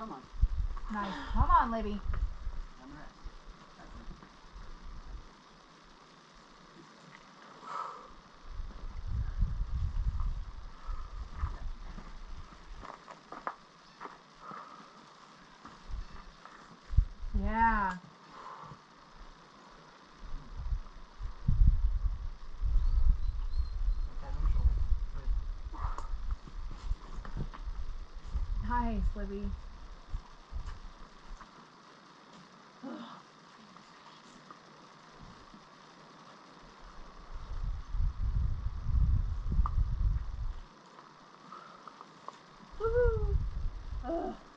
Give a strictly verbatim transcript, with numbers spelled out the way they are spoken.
Come on. Nice. Come on, Libby. One rest. Yeah. Nice, Libby. Woohoo! Ugh.